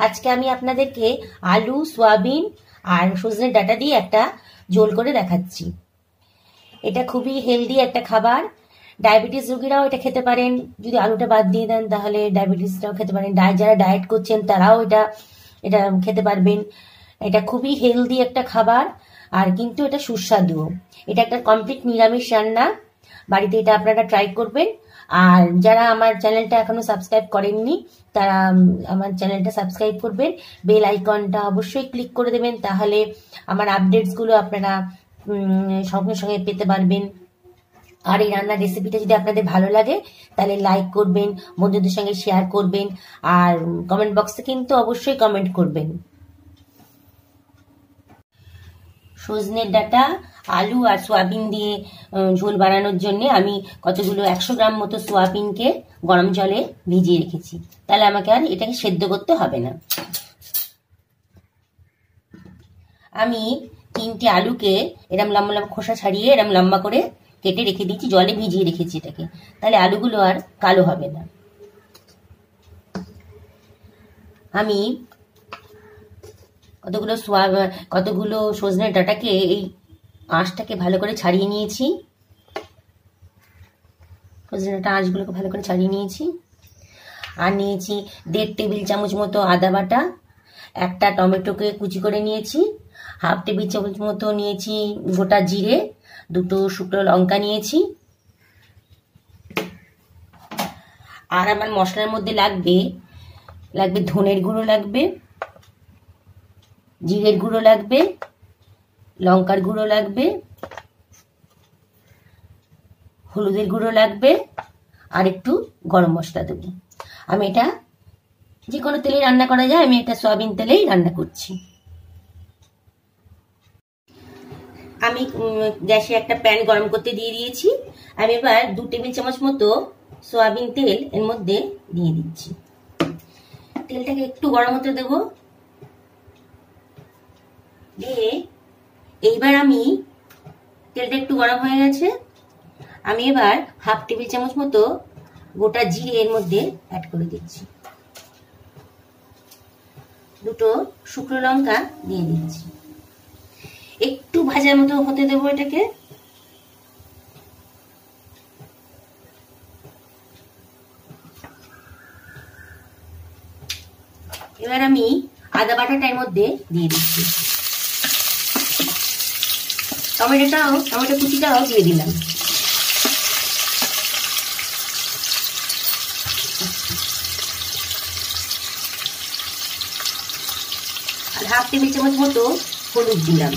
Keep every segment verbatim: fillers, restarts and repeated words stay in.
আজকে আমি আপনাদেরকে আলু সয়াবিন আর সজনের ডাঁটা দিয়ে একটা ঝোল করে দেখাচ্ছি। এটা খুবই হেলদি একটা খাবার। ডায়াবেটিস রোগীরাও এটা খেতে পারেন। যদি আলুটা বাদ দিয়ে দেন তাহলে ডায়াবেটিসটাও খেতে পারেন। যারা ডায়েট করছেন তারাও এটা এটা খেতে পারবেন। এটা খুবই হেলদি একটা খাবার, আর কিন্তু এটা সুস্বাদুও। এটা একটা কমপ্লিট নিরামিষ রান্না। বাড়িতে এটা আপনারা ট্রাই করবেন। আর যারা আমার চ্যানেলটা এখনো সাবস্ক্রাইব করেননি তারা আমার চ্যানেলটা সাবস্ক্রাইব করবেন, বেল আইকনটা অবশ্যই ক্লিক করে দেবেন, তাহলে আমার আপডেটসগুলো আপনারা সঙ্গে সঙ্গে পেতে পারবেন। আর এই রান্নার রেসিপিটা যদি আপনাদের ভালো লাগে তাহলে লাইক করবেন, বন্ধুদের সঙ্গে শেয়ার করবেন, আর কমেন্ট বক্সে কিন্তু অবশ্যই কমেন্ট করবেন। সজনের ডাঁটা, আলু আর সোয়াবিন দিয়ে ঝোল বানানোর জন্য আমি কতগুলো একশো গ্রাম মতো সোয়াবিনকে গরম জলে ভিজিয়ে রেখেছি। তাহলে আমাকে আর এটাকে সেদ্ধ করতে হবে না। আমি তিনটে আলুকে এরম লম্বা লম্বা খোসা ছাড়িয়ে এরম লম্বা করে কেটে রেখে দিয়েছি, জলে ভিজিয়ে রেখেছি এটাকে, তাহলে আলুগুলো আর কালো হবে না। আমি কতগুলো সোয়া কতগুলো সজনের ডাঁটাকে এই আঁশটাকে ভালো করে ছাড়িয়ে নিয়েছি। সজনের ডাঁটা আঁশগুলোকে ভালো করে ছাড়িয়ে নিয়েছি। আর নিয়েছি দেড় টেবিল চামচ মতো আদা বাটা, একটা টমেটোকে কুচি করে নিয়েছি, হাফ টেবিল চামচ মতো নিয়েছি গোটা জিরে, দুটো শুকনো লঙ্কা নিয়েছি। আর আমার মশলার মধ্যে লাগবে লাগবে ধনের গুঁড়ো লাগবে, জিরের গুঁড়ো লাগবে, লঙ্কার গুঁড়ো লাগবে, হলুদের গুঁড়ো লাগবে, আর একটু গরম মশলা দেবো। আমি এটা যে কোনো তেলেই রান্না করা যায়, আমি এটা সয়াবিন তেলেই রান্না করছি। আমি গ্যাসে একটা প্যান গরম করতে দিয়ে দিয়েছি। আমি এবার দু টেবিল চামচ মতো সয়াবিন তেল এর মধ্যে দিয়ে দিচ্ছি। তেলটাকে একটু গরম হতে দেবো। দিয়ে এইবার আমি তেলটা একটু গরম হয়ে গেছে, আমি এবার হাফ টেবিল চামচ মতো গোটা জিরে এর মধ্যে অ্যাড করে দিচ্ছি। দুটো শুকনো লঙ্কা দিয়ে দিচ্ছি। একটু ভাজার মতো হতে দেবো এটাকে। এবার আমি আদা বাটাটা এর মধ্যে দিয়ে দিচ্ছি। টমেটোটাও টমেটো কুচিটাও দিয়ে দিলাম। আর হাফ টেবিল চামচ মতো হলুদ দিলাম।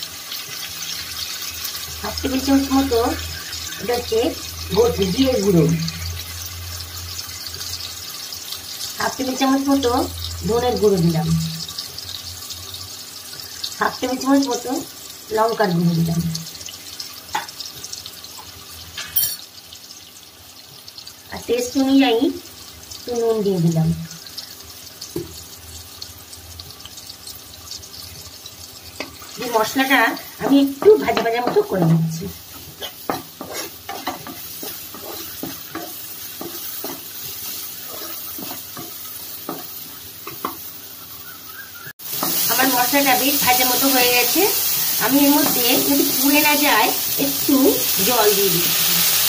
হাফ টেবিল চামচ মতো এটা হচ্ছে জিরের গুঁড়ো। হাফ টেবিল চামচ মতো ধনের গুঁড়ো দিলাম। হাফ টেবিল চামচ মতো লঙ্কার গুঁড়ো দিলাম। আর টেস্ট অনুযায়ী একটু নুন দিয়ে দিলাম। এই মশলাটা আমি একটু ভাজা ভাজা মতো করে নিচ্ছি। আমার মশলাটা বেশ ভাজা মতো হয়ে গেছে। আমি এর মধ্যে যদি পুড়ে না যায় একটু জল দিয়ে দিচ্ছি।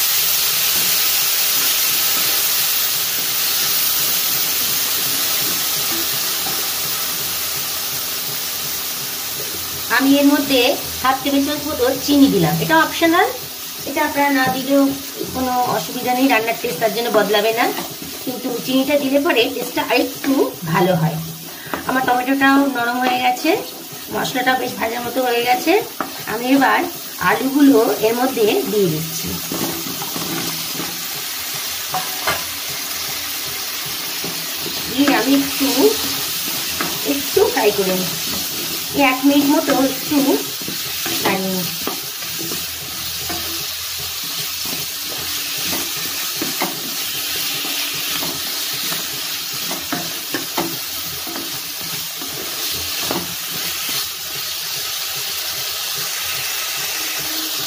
আমি এর মধ্যে হাফ টেবিল চামচ মতো চিনি দিলাম। এটা অপশনাল, এটা আপনারা না দিলেও কোনো অসুবিধা নেই, রান্নার টেস্ট তার জন্য বদলাবে না, কিন্তু চিনিটা দিলে পরে টেস্টটা আরেকটু ভালো হয়। আমার টমেটোটাও নরম হয়ে গেছে, মশলাটাও বেশ ভাজার মতো হয়ে গেছে। আমি এবার আলুগুলো এর মধ্যে দিয়ে দিচ্ছি। দিয়ে আমি একটু একটু ফ্রাই করে নিচ্ছি। এক মিনিট মতো একটু নাড়িয়ে নিচ্ছি।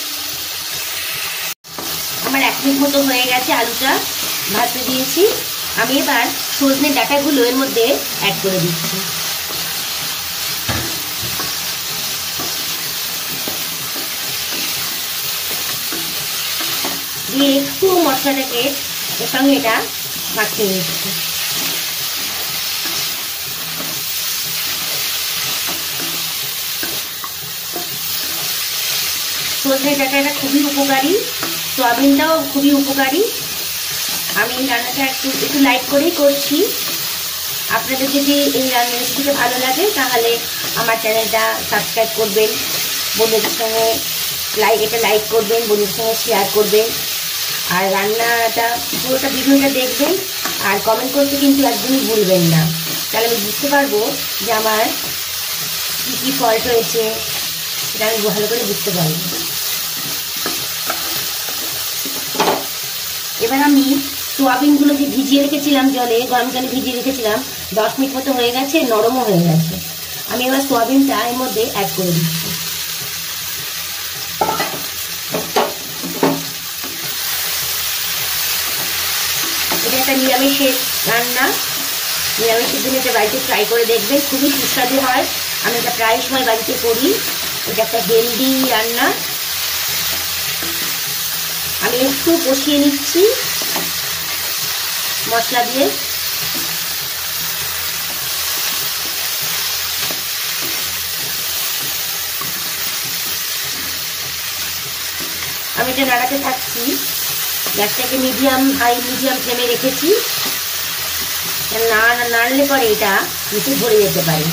আমার এক মিনিট মতো হয়ে গেছে, আলুটা ভাজতে দিয়েছি। আমি এবার সজনে ডাঁটাগুলো এর মধ্যে অ্যাড করে দিচ্ছি। দিয়ে একটু মশলাটাকে এর সঙ্গে এটা মাখিয়ে নিচ্ছি। সজনে ডাঁটাটা খুবই উপকারী, সয়াবিনটাও খুবই উপকারী। আমি রান্নাটা একটু একটু লাইট করেই করছি। আপনাদের যদি এই রান্নার রেসিপিটা ভালো লাগে তাহলে আমার চ্যানেলটা সাবস্ক্রাইব করবেন, বন্ধুদের সঙ্গে লাইক এটা লাইক করবেন, বন্ধুদের সঙ্গে শেয়ার করবেন, আর রান্নাটা পুরোটা ভিডিওটা দেখবেন আর কমেন্ট করতে কিন্তু একদমই ভুলবেন না। তাহলে আমি বুঝতে পারবো যে আমার কী কী ফল্ট হয়েছে সেটা আমি ভালো করে বুঝতে পারবো। এবার আমি সোয়াবিনগুলো যে ভিজিয়ে রেখেছিলাম জলে, গরম জলে ভিজিয়ে রেখেছিলাম, দশ মিনিট মতো হয়ে গেছে, নরমও হয়ে গেছে। আমি এবার সোয়াবিনটা এর মধ্যে অ্যাড করে দিচ্ছি। এটা একটা নিরামিষের রান্না, নিরামিষের দিনে এটা বাড়িতে ট্রাই করে দেখবেন, খুবই সুস্বাদু হয়। আমি এটা প্রায় সময় বাড়িতে করি। এটা একটা হেলদি রান্না। আমি একটু কষিয়ে নিচ্ছি মশলা দিয়ে। আমি এটা নাড়াতে থাকছি। গ্যাসটাকে মিডিয়াম হাই মিডিয়াম ফ্লেমে রেখেছি, না নাড়লে পরে এটা নিচে ধরে যেতে পারে।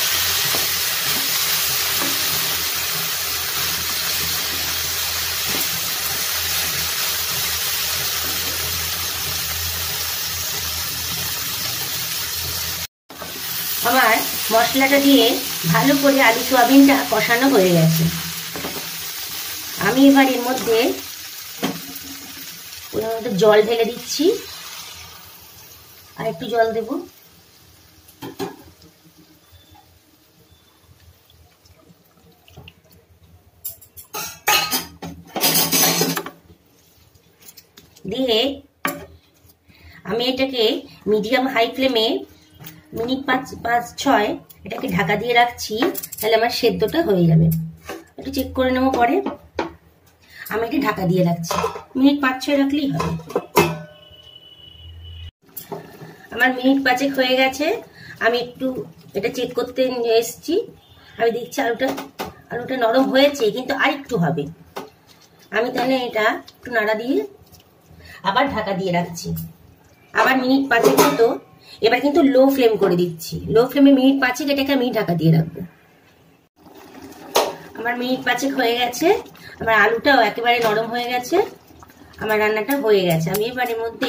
আমার মশলাটা দিয়ে ভালো করে আলু সোয়াবিনটা কষানো হয়ে গেছে। আমি এবার এর মধ্যে ওর মধ্যে জল ঢেলে দিচ্ছি, আর একটু জল দেব। দিয়ে আমি এটাকে মিডিয়াম হাই ফ্লেমে মিনিট পাঁচ পাঁচ ছয় এটাকে ঢাকা দিয়ে রাখছি, তাহলে আমার সেদ্ধটা হয়ে যাবে। একটু চেক করে নেবো পরে। আমি এটা ঢাকা দিয়ে রাখছি, মিনিট পাঁচ ছয় রাখলেই হবে। আমার মিনিট পাঁচেক হয়ে গেছে। আমি একটু এটা চেক করতে এসছি। আমি দেখছি আলুটা আলুটা নরম হয়েছে, কিন্তু আর একটু হবে। আমি তাহলে এটা একটু নাড়া দিয়ে আবার ঢাকা দিয়ে রাখছি, আবার মিনিট পাঁচেক মতো। এবার কিন্তু লো ফ্লেম করে দিচ্ছি, লো ফ্লেমে মিনিট পাঁচেক এটাকে আমি ঢাকা দিয়ে রাখবো। আমার মিনিট পাঁচেক হয়ে গেছে, আমার আলুটাও একেবারে নরম হয়ে গেছে, আমার রান্নাটা হয়ে গেছে। আমি এবার এর মধ্যে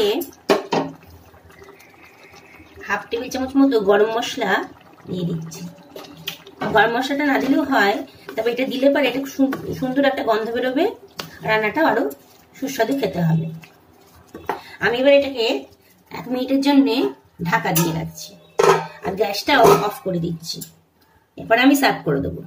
হাফ টেবিল চামচ মতো গরম মশলা দিয়ে দিচ্ছি। গরম মশলাটা না দিলেও হয়, তবে এটা দিলে পরে এটা সুন্দর একটা গন্ধ বেরোবে, রান্নাটা আরো সুস্বাদু খেতে হবে। আমি এবার এটাকে এক মিনিটের জন্য ঢাকা দিয়ে রাখছি, আর গ্যাসটাও অফ করে দিচ্ছি। এরপর আমি সার্ভ করে দেবো।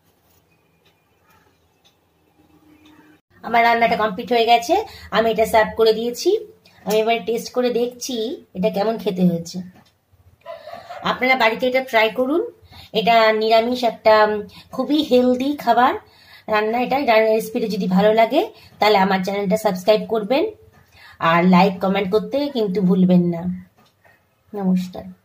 আমার রান্নাটা কমপ্লিট হয়ে গেছে, আমি এটা সার্ভ করে দিয়েছি। আমি এবার টেস্ট করে দেখছি এটা কেমন খেতে হয়েছে। আপনারা বাড়িতে এটা ট্রাই করুন। এটা নিরামিষ একটা খুবই হেলদি খাবার রান্না। এটা রেসিপিটা যদি ভালো লাগে তাহলে আমার চ্যানেলটা সাবস্ক্রাইব করবেন, আর লাইক কমেন্ট করতে কিন্তু ভুলবেন না। নমস্কার।